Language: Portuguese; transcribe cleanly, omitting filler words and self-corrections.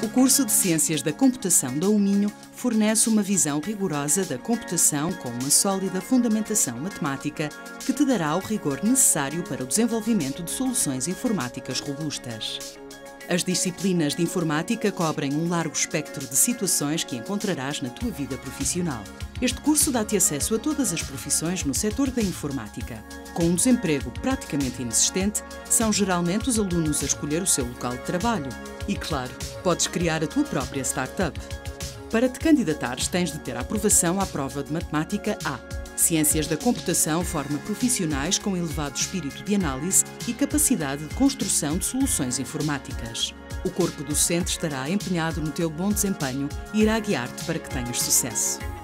O curso de Ciências da Computação da UMinho fornece uma visão rigorosa da computação com uma sólida fundamentação matemática que te dará o rigor necessário para o desenvolvimento de soluções informáticas robustas. As disciplinas de informática cobrem um largo espectro de situações que encontrarás na tua vida profissional. Este curso dá-te acesso a todas as profissões no setor da informática. Com um desemprego praticamente inexistente, são geralmente os alunos a escolher o seu local de trabalho. E, claro, podes criar a tua própria startup. Para te candidatares, tens de ter a aprovação à prova de Matemática A. Ciências da Computação forma profissionais com elevado espírito de análise e capacidade de construção de soluções informáticas. O corpo docente estará empenhado no teu bom desempenho e irá guiar-te para que tenhas sucesso.